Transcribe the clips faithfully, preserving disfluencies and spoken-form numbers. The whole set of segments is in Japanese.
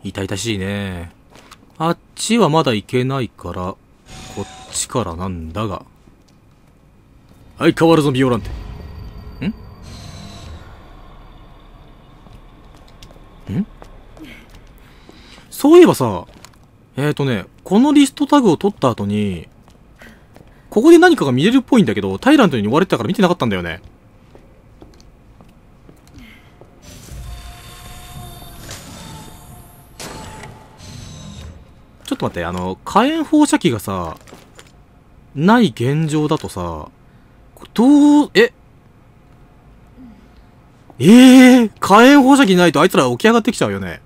痛々しいね。あっちはまだ行けないから、こっちからなんだが。相変わらずのビオランテ。んんそういえばさ、えーとね、このリストタグを取った後に、ここで何かが見れるっぽいんだけど、タイラントに追われてたから見てなかったんだよね。ちょっと待って、あの、火炎放射器がさ、ない現状だとさ、どう、えええー、火炎放射器ないとあいつら起き上がってきちゃうよね。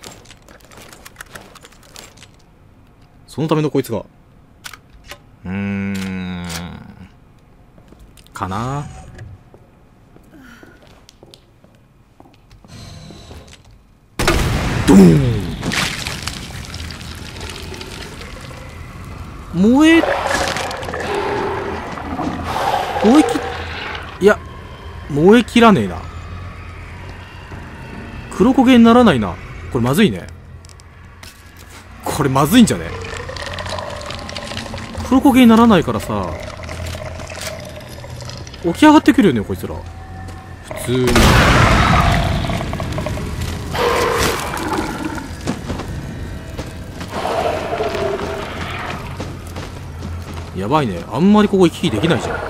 そのためのこいつが。うーん。かな。ドーン。燃え、燃えき、いや、燃えきらねえな。黒焦げにならないな。これまずいね。これまずいんじゃね？黒焦げにならないからさ、起き上がってくるよね、こいつら。普通に。やばいね。あんまりここ行き来できないじゃん。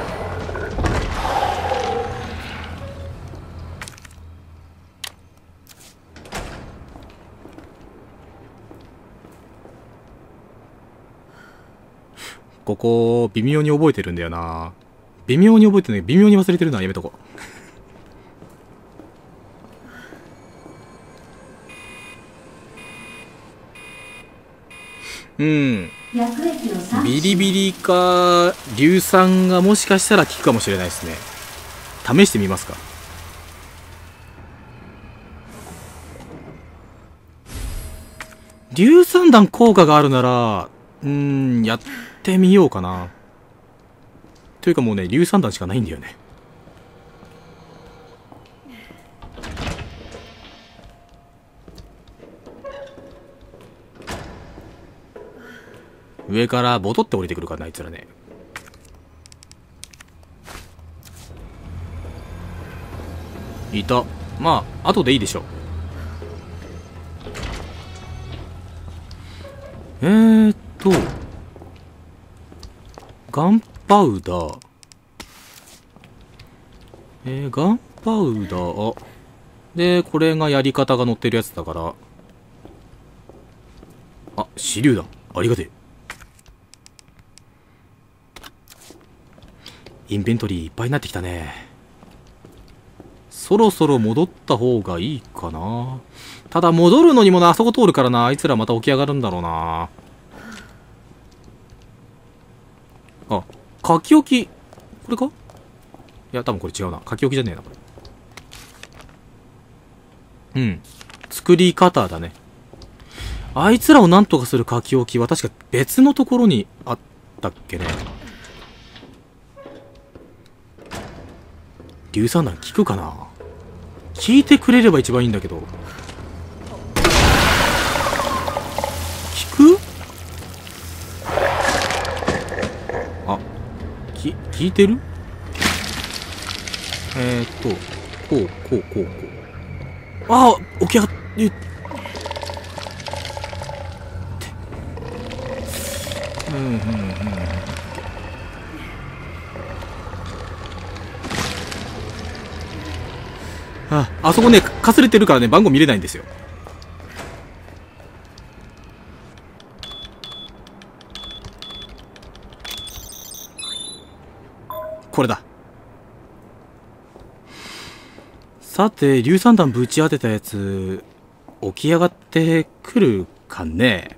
ここ、微妙に覚えてるんだよな。微妙に覚えてるね。微妙に忘れてるのはやめとこう。うん。ビリビリか、硫酸がもしかしたら効くかもしれないですね。試してみますか。硫酸弾効果があるなら、うーん、やってみようかな。というかもうね、硫酸弾しかないんだよね。上からボトって降りてくるからな、あいつらね。いた。まあ、後でいいでしょう。えーっと、ガンパウダー。えー、ガンパウダー。で、これがやり方が載ってるやつだから。あ、手榴弾。ありがてえ。インベントリーいっぱいになってきたね。そろそろ戻った方がいいかな。ただ戻るのにもな、あそこ通るからな。あいつらまた起き上がるんだろうな。あ、書き置き。これか？いや、多分これ違うな。書き置きじゃねえな、これ。うん。作り方だね。あいつらをなんとかする書き置きは確か別のところにあったっけね。硫酸弾効くかな？効いてくれれば一番いいんだけど。効く？あ、き、効いてる？えーっと、こう、こう、こう、こう。ああ、起き上がっ、え、うん、うん、うん。あ、あそこね、かすれてるからね、番号見れないんですよ。これだ。さて、硫酸弾ぶち当てたやつ、起き上がってくるかね。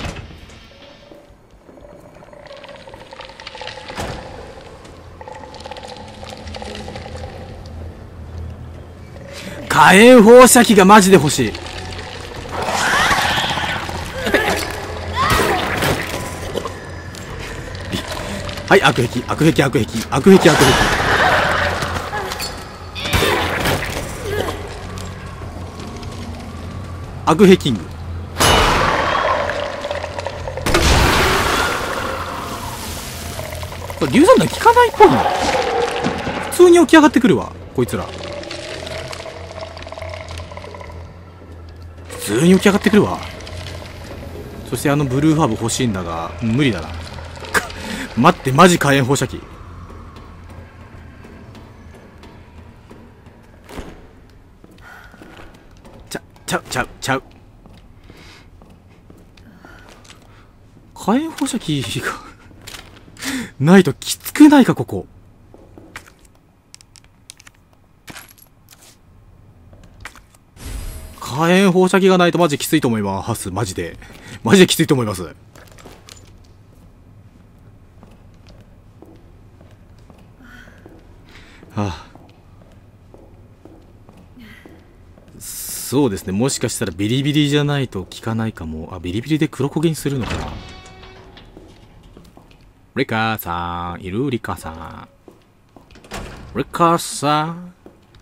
火炎放射器がマジで欲しい。はい、悪癖、悪癖、悪癖、悪癖、悪癖。悪癖キング。 これ硫酸弾効かないっぽいな。普通に起き上がってくるわ、こいつら。普通に起き上がってくるわ。そしてあのブルーファーブ欲しいんだが、無理だな。待って、マジ火炎放射器。ちゃ、ちゃう、ちゃう、ちゃう。火炎放射器がないときつくないか、ここ。火炎放射器がないとマジきついと思います。マジで。マジできついと思います。はあ、そうですね。もしかしたらビリビリじゃないと効かないかも。あ、ビリビリで黒焦げにするのかな。リカさん、いるリカさん。リカさん。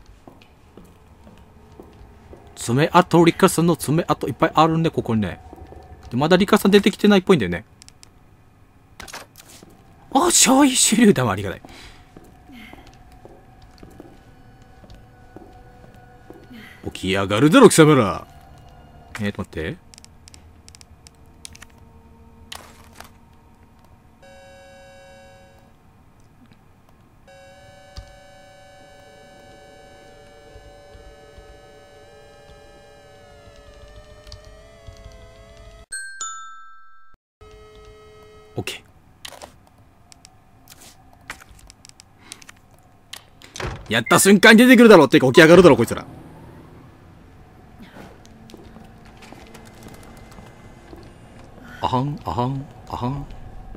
爪痕、リカさんの爪痕いっぱいあるんで、ここにね。でまだリカさん出てきてないっぽいんだよね。あ、消費手榴弾はありがたい。起き上がるだろ、貴様ら。えーと、待って。オッケー。やった瞬間に出てくるだろっていうか起き上がるだろ、こいつら。あはん、あはん、あはん。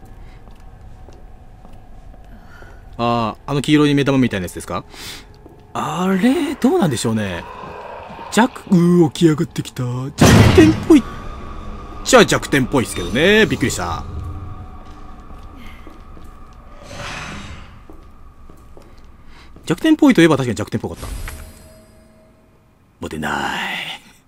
ああ、あの黄色い目玉みたいなやつですか？あれ、どうなんでしょうね。弱、うー、起き上がってきた。弱点っぽい。じゃあ弱点っぽいですけどね。びっくりした。弱点っぽいといえば確かに弱点っぽかった。モテない。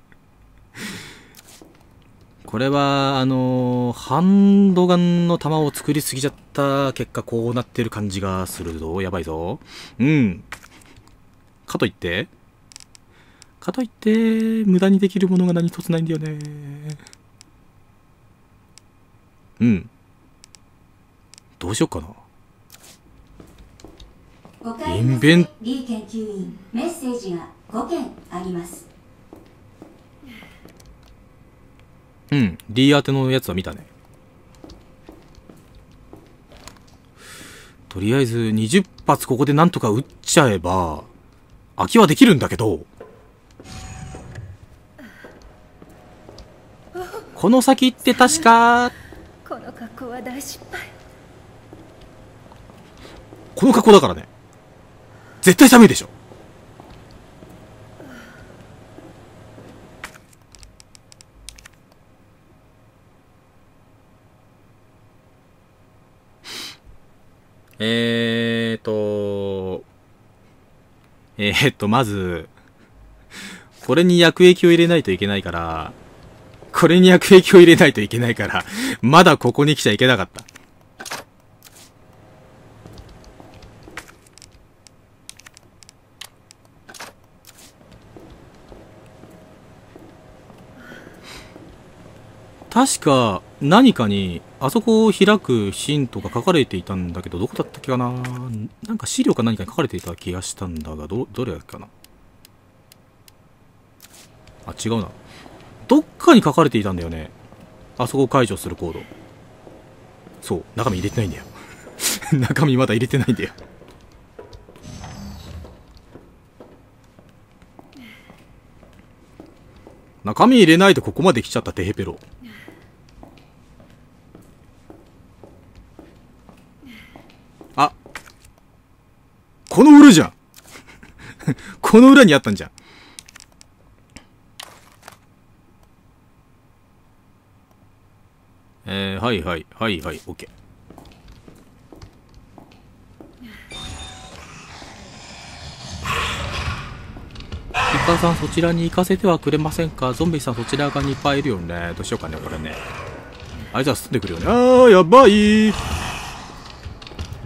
これは、あのー、ハンドガンの弾を作りすぎちゃった結果こうなってる感じがするぞ。やばいぞ。うん。かといって、かといって、無駄にできるものが何一つないんだよね。うん。どうしよっかな。インベンリー研究員メッセージがごけんあります。 うん、D 宛てのやつは見たね。とりあえずにじゅっぱつここでなんとか撃っちゃえば空きはできるんだけど、この先って確かこの格好は大失敗。 この格好だからね。絶対寒いでしょ。えーと、えーと、まず、これに薬液を入れないといけないから、これに薬液を入れないといけないから、まだここに来ちゃいけなかった。確か何かにあそこを開くシーンとか書かれていたんだけど、どこだったっけかな。なんか資料か何かに書かれていた気がしたんだが、どどれだっけかな。あ、違うな。どっかに書かれていたんだよね。あそこを解除するコード。そう、中身入れてないんだよ。中身まだ入れてないんだよ。中身入れないとここまで来ちゃったテヘペロ。あ、この裏じゃん。この裏にあったんじゃん。えー、はいはいはいはい、オッケー。イカさんそちらに行かせてはくれませんか。ゾンビさんそちら側にいっぱいいるよね。どうしようかねこれね。あいつは進んでくるよね。あーやばい。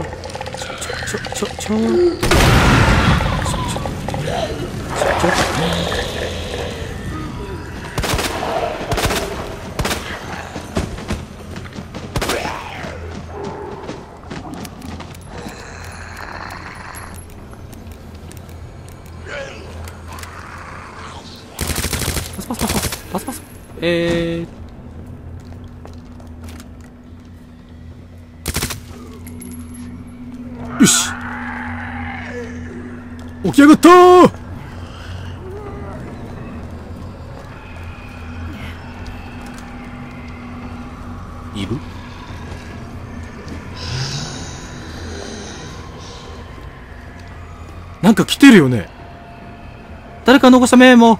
ちょちょちょちょちょちょちょパスパスパスパスパスパスえーよし起き上がったー。いる？なんか来てるよね。誰か残したメモ。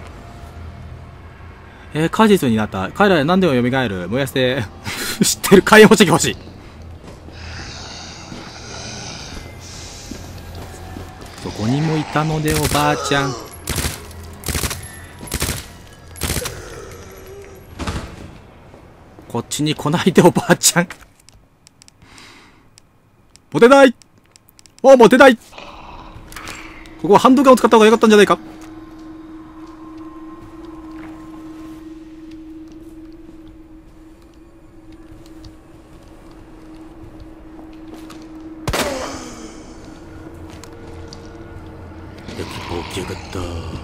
えー、果実になった。彼らは何でも蘇る。燃やして知ってる。火炎放射器欲しい。そこにもいたのでおばあちゃん。こっちに来ないでおばあちゃん。モテない。おモテない。ここはハンドガンを使った方が良かったんじゃないか。起き上がった。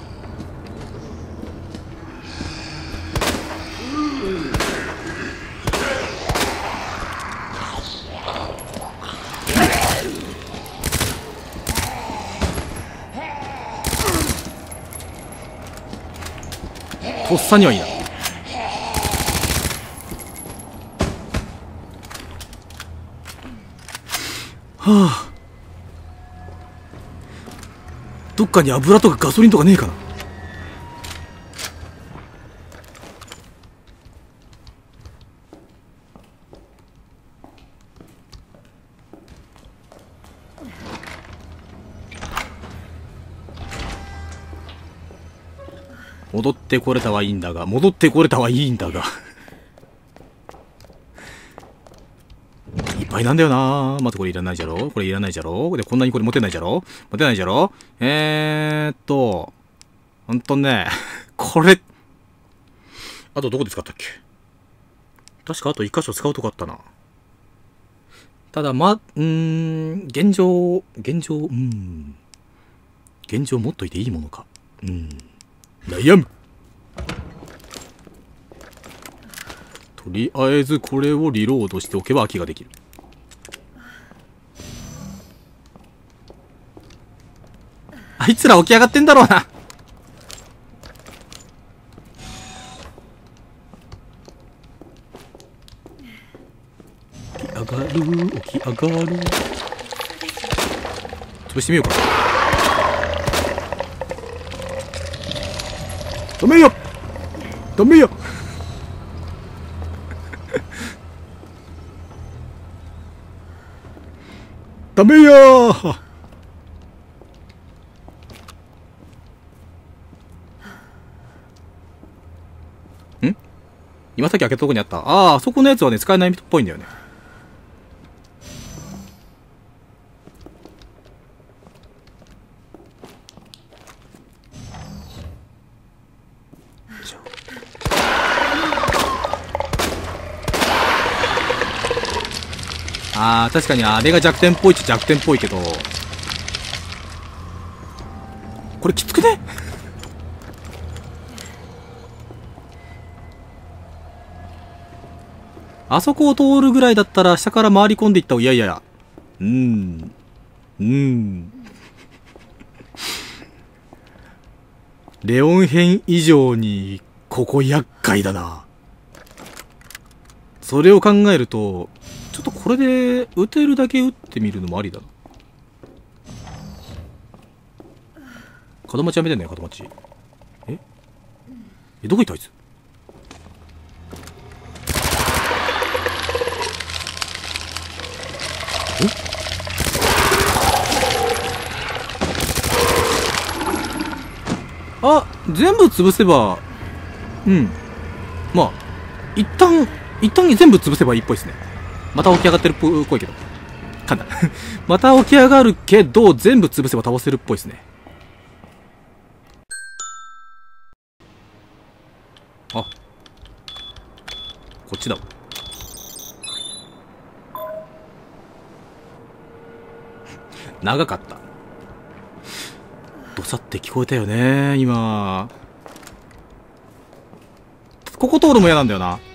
とっさにはいいな。はあ、どっかに油とかガソリンとかねえかな。戻ってこれたはいいんだが、戻ってこれたはいいんだがいっぱいなんだよな。まずこれいらないじゃろ、これいらないじゃろ、でこんなにこれ持てないじゃろ、持てないじゃろ。えーっとほんとねこれあとどこで使ったっけ。確かあと一箇所使うとこあったな。ただま、うーん現状現状うん現状持っといていいものか。うん悩む。とりあえずこれをリロードしておけば空きができる。あいつら起き上がってんだろうな。起き上がる起き上がる。潰してみようか。ダメよダメよダメよー。ん今さっき開けたとこにあった。ああ、そこのやつはね、使えないっぽいんだよね。ああ、確かにあれが弱点っぽいっちゃ弱点っぽいけど、これきつくね。あそこを通るぐらいだったら下から回り込んでいった方が、いやいやいや、うーんうーんレオン編以上にここ厄介だな。 それを考えると、ちょっとこれで撃てるだけ撃ってみるのもありだな。門待ちやめてんね、門待ち。ええ、どこ行ったあいつ。あ、全部潰せば、うん。まあ、一旦、一旦全部潰せばいいっぽいですね。また起き上がってるっぽいけど。かんだ。また起き上がるけど、全部潰せば倒せるっぽいですね。あ。こっちだわ。長かった。ドサって聞こえたよね、今。ここ通るも嫌なんだよな。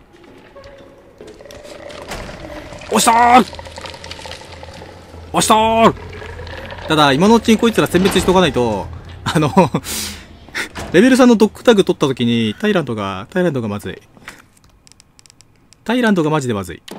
押したー押したーただ、今のうちにこいつら殲滅しとかないと、あの、レベルさんのドッグタグ取った時に、タイランドが、タイランドがまずい。タイランドがマジでまずい。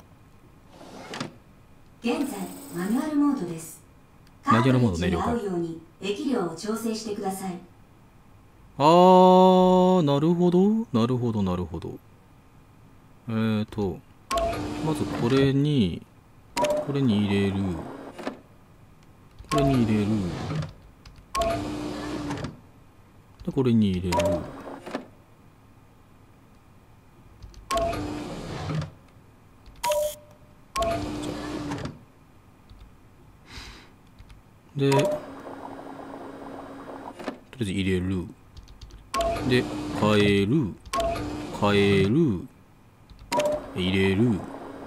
現在、マニュアルモードです。 マニュアルモードね、了解。 液量を調整してください。 あー、なるほど、なるほど、なるほど。えーと、まずこれに、これに入れる。これに入れる。で、これに入れる。で、とりあえず入れる。で、変える。変える。入れる。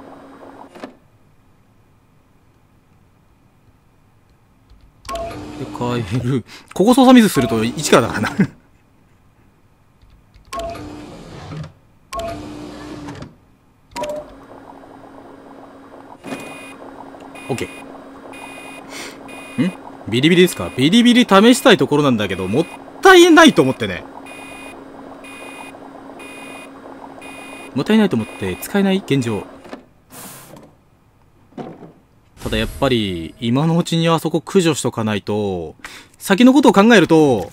で、変える。ここ操作ミスするといちからだからな。OK。んビリビリですか？ビリビリ試したいところなんだけど、もったいないと思ってね。もったいないと思って使えない現状。ただやっぱり、今のうちにあそこ駆除しとかないと、先のことを考えると、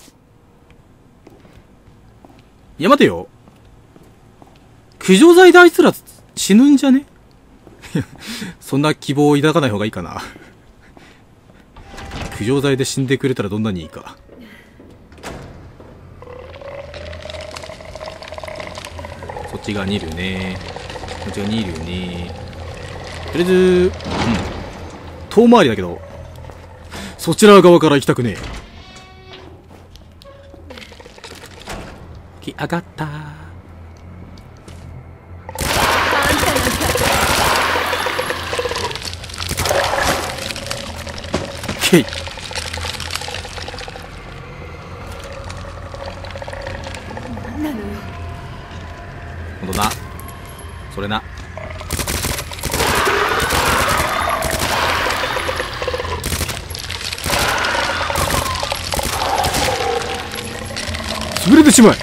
いや待てよ。駆除剤であいつら死ぬんじゃね？そんな希望を抱かない方がいいかな。駆除剤で死んでくれたらどんなにいいか。そっち側にいるね。こっち側にいるよね。とりあえず、うん。遠回りだけど、そちら側から行きたくねえ。起き上がった。けい。 なんなのよ。 ほんとな。それな。潰れてしまえ。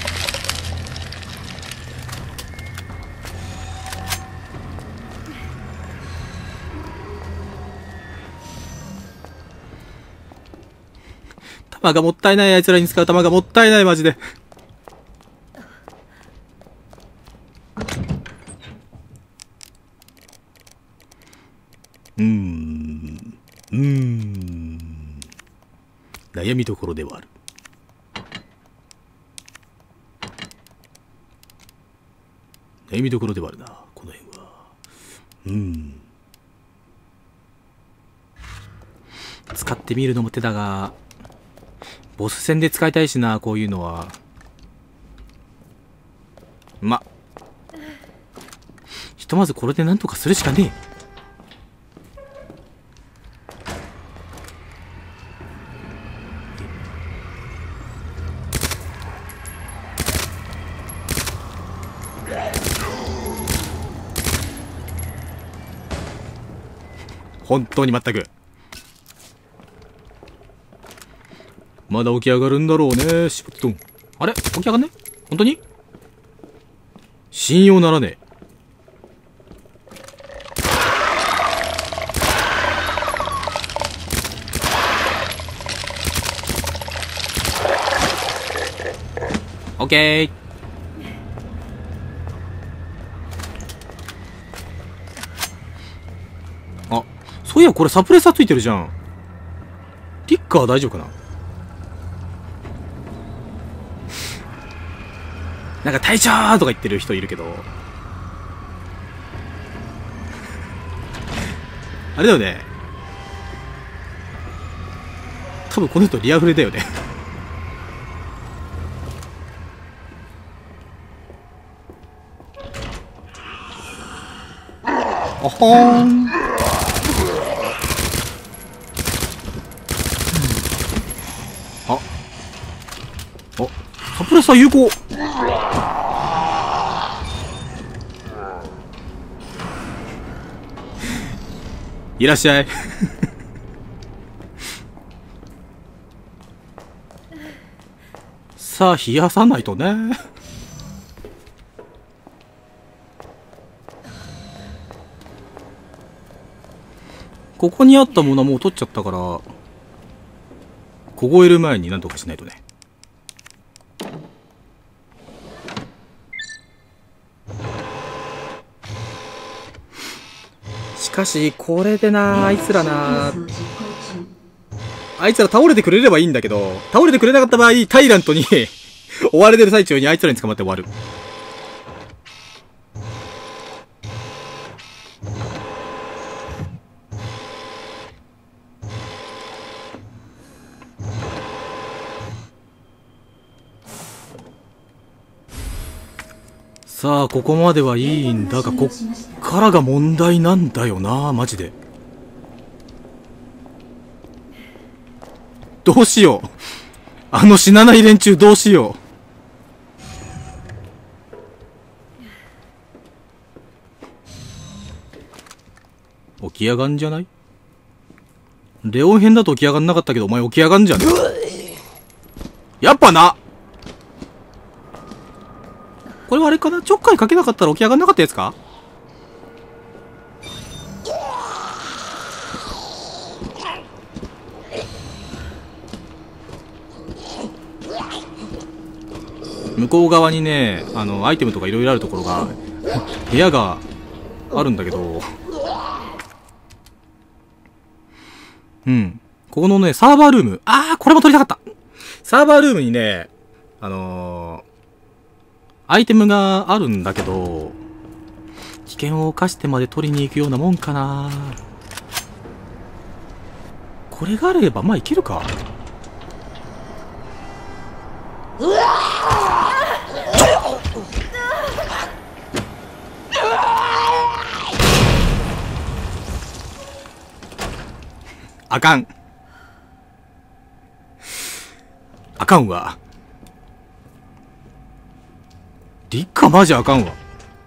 弾がもったいない。あいつらに使う弾がもったいない、マジで。うーんうーん悩みどころではある。悩みどころではあるな、この辺は。うーん使ってみるのも手だが、ボス戦で使いたいしな、こういうのは。ま、ひとまずこれでなんとかするしかねえ。本当に全く。まだ起き上がるんだろうね、しぶっとん。あれ起き上がんね？本当に？信用ならねえ。 オッケー。あ、そういやこれサプレッサーついてるじゃん。リッカー大丈夫かな。なんか隊長とか言ってる人いるけど、あれだよね、多分この人リアフレだよね。あほーん。あ、あ、サプレッサー有効。いらっしゃい。さあ冷やさないとね。ここにあったものはもう取っちゃったから、凍える前になんとかしないとね。しかしこれでな、あいつらな、あいつら倒れてくれればいいんだけど、倒れてくれなかった場合タイラントに追われてる最中にあいつらに捕まって終わる。さあここまではいいんだが、こっからが問題なんだよな、マジで。どうしよう、あの死なない連中どうしよう。起き上がんじゃない？レオン編だと起き上がんなかったけど、お前起き上がんじゃねえ。やっぱな、これはあれかな、ちょっかいかけなかったら起き上がんなかったやつか。向こう側にね、あのアイテムとかいろいろあるところが、部屋があるんだけど、うん、ここのねサーバールーム、ああこれも取りたかった。サーバールームにね、あのー、アイテムがあるんだけど、危険を冒してまで取りに行くようなもんかな。これがあればまあいけるか。うわあかん。あかんわ。リッカマジあかんわ。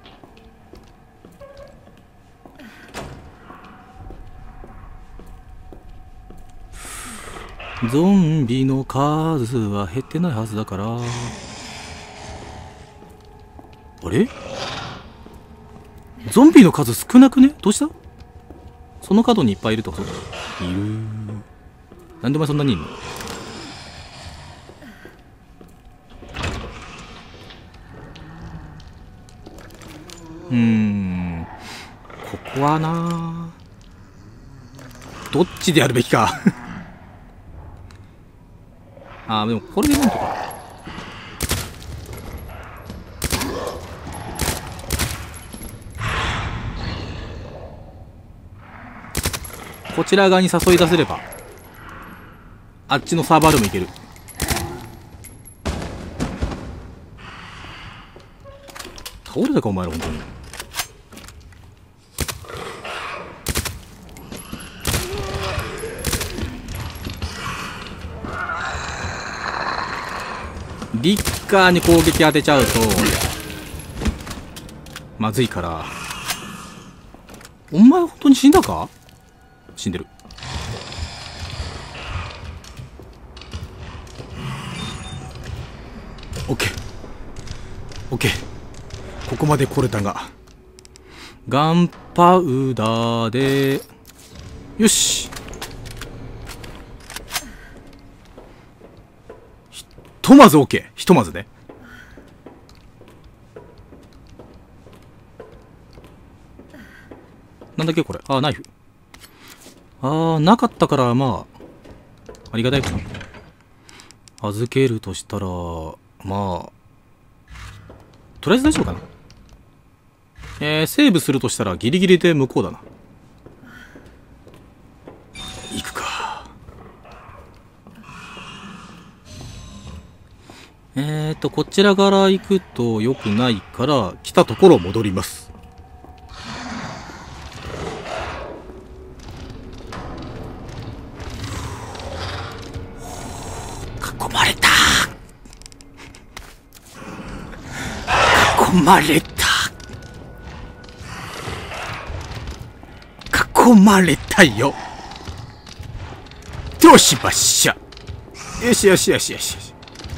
ゾンビの数は減ってないはずだから。あれ？ゾンビの数少なくね？どうした？その角にいっぱいいるとか、そうだ。いる。なんでお前そんなにいんの？うーん。ここはな、どっちでやるべきか。ああ、でもこれでなんとか。こちら側に誘い出せれば、あっちのサーバーでもいける。倒れたかお前ら、本当に。リッカーに攻撃当てちゃうとまずいから。お前本当に死んだか？死んでる。オッケーオッケー、ここまで来れたが、ガンパウダーでよし。ひとまず OK、 ひとまずね。 なんだっけこれ。あ、ナイフ。あー、なかったから、まあ、ありがたいかな。預けるとしたら、まあ、とりあえず大丈夫かな。えー、セーブするとしたらギリギリで向こうだな。行くか。えーと、こちらから行くと良くないから、来たところ戻ります。囲まれた。囲まれた。囲まれたよ。どうしましょう。よしよしよしよしよし。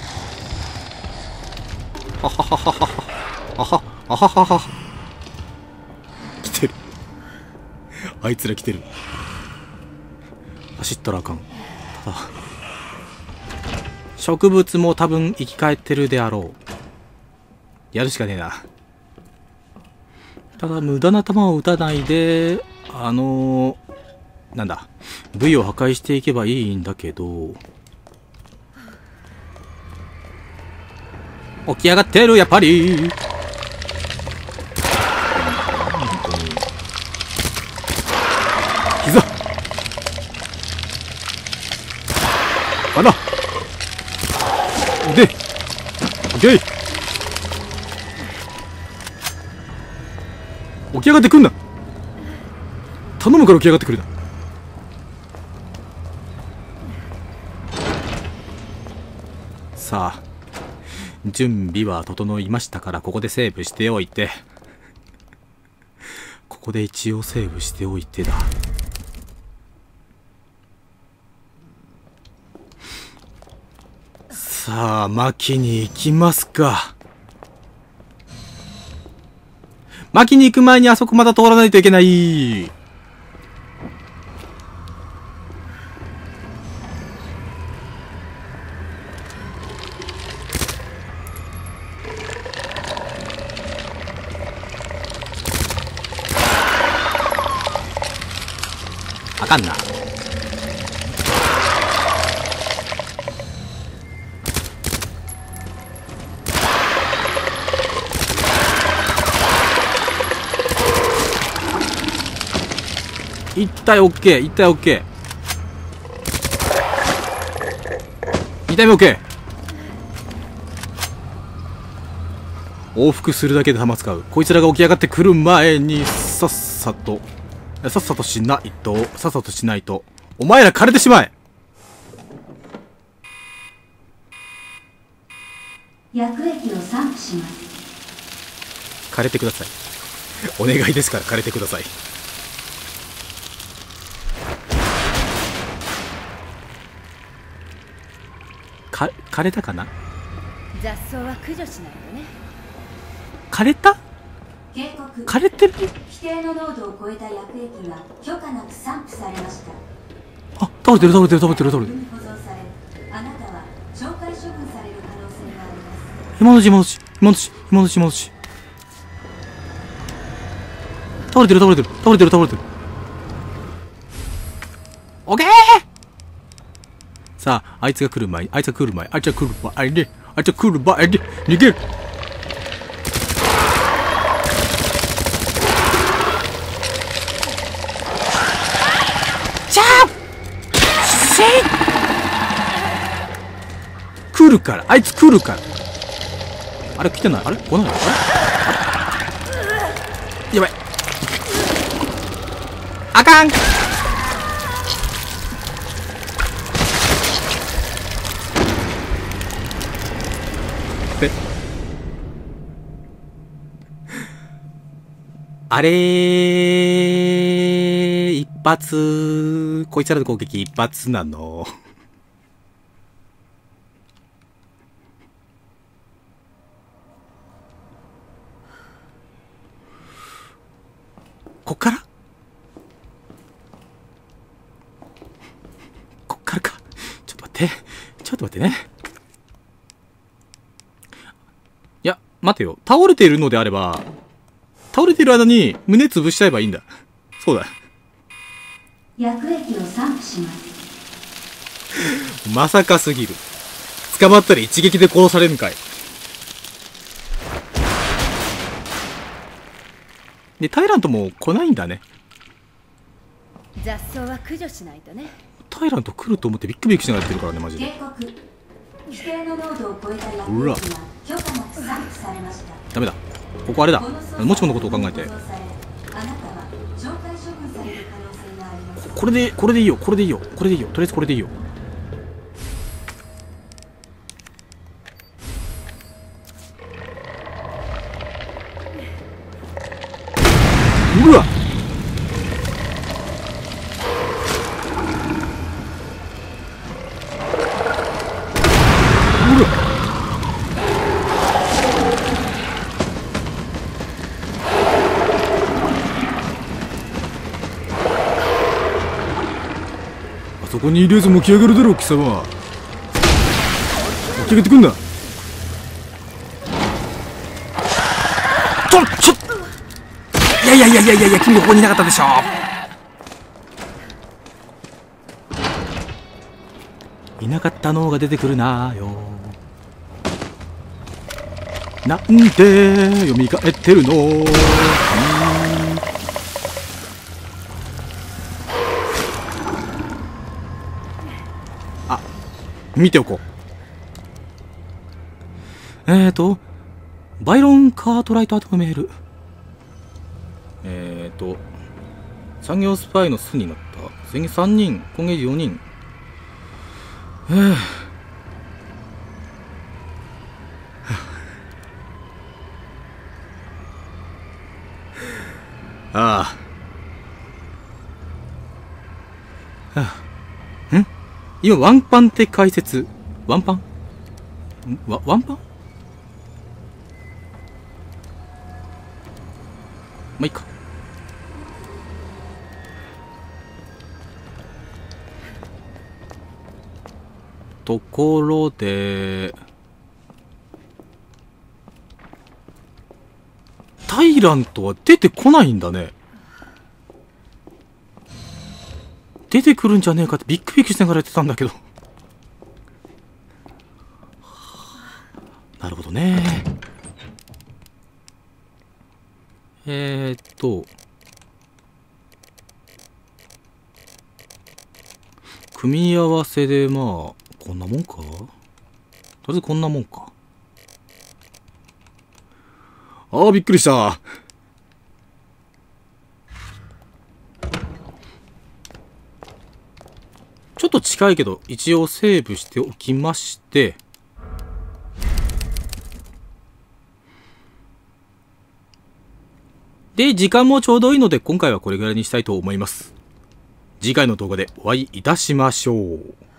はははははは。あは、あははは。来てる。あいつら来てる。走ったらあかん。ただ、植物も多分生き返ってるであろう。やるしかねえな。ただ、無駄な弾を撃たないで、あのー、なんだ、ブイ を破壊していけばいいんだけど、起き上がってる、やっぱり。本当に。膝。鼻。腕。オッケー。起き上がってくんな。頼むから起き上がってくるな。さあ、準備は整いましたから、ここでセーブしておいて。ここで一応セーブしておいてだ。さあ、巻きに行きますか。巻きに行く前にあそこまた通らないといけない。あかんな。一体オッケー、一体オッケー。二体目オッケー。往復するだけで弾使う。こいつらが起き上がってくる前にさっさとさっさとしないとさっさとしないとお前ら枯れてしまえ。 薬液を散布します。 枯れてください。お願いですから枯れてください。か枯れたかな。 雑草は駆除しないとね。 枯れた。 警告。 枯れてる。 規定の濃度を超えた薬液が許可なく散布されました。 あ、倒れてる倒れてる倒れてる倒れてる。 保存され、あなたは懲戒処分される可能性があります。 今のうち今のうち今のうち今のうち今のうち。倒れてる倒れてる倒れてる倒れてる。オッケー。さあ、あいつが来る前に、あいつが来る前、あいつが来る前に、あいつが来る前に逃げる。来るから、あいつ来るから。あれ来てない、あれ来ない、あれやばい、あかん。え、あれー、一発、こいつらの攻撃一発なの。こっからこっからか。ちょっと待って。ちょっと待ってね。いや、待てよ。倒れているのであれば、倒れている間に胸潰しちゃえばいいんだ。 そうだ。 薬液を散布します。 まさかすぎる。捕まったら一撃で殺されるんかい。で、タイラントも来ないんだね。 雑草は駆除しないとね。 タイラント来ると思ってビックビックしながらやってるからね、マジで。 警告。規定の濃度を超えた薬液が許可なく散布されました。 ダメだ。ここあれだ。もちものことを考えて。 あなたは懲戒処分される可能性があります。 これで、これでいいよ。これでいいよ。これでいいよ。とりあえずこれでいいよ。うわっ、うわっ、あそこにいるやつも起き上がるだろう、貴様。起き上げてくんな。ちょちょっいやいやいやいやいやいや、君ここにいなかったでしょ。いなかったのが出てくるなよ。なんで蘇ってるの、うん、あ、見ておこう。えーとバイロン・カートライト宛てのメール。えーと産業スパイの巣になった。先月さんにん、今月よにん。えー、ああ。はあ、ん今、ワンパンって解説。ワンパンわワンパンまあ、いいか。ところで、タイラントは出てこないんだね。出てくるんじゃねえかってビックビックしながらやってたんだけど。なるほどね。えーっと組み合わせでまあこんなもんか。とりあえずこんなもんか。ああ、びっくりした。ちょっと近いけど一応セーブしておきまして、で時間もちょうどいいので今回はこれぐらいにしたいと思います。次回の動画でお会いいたしましょう。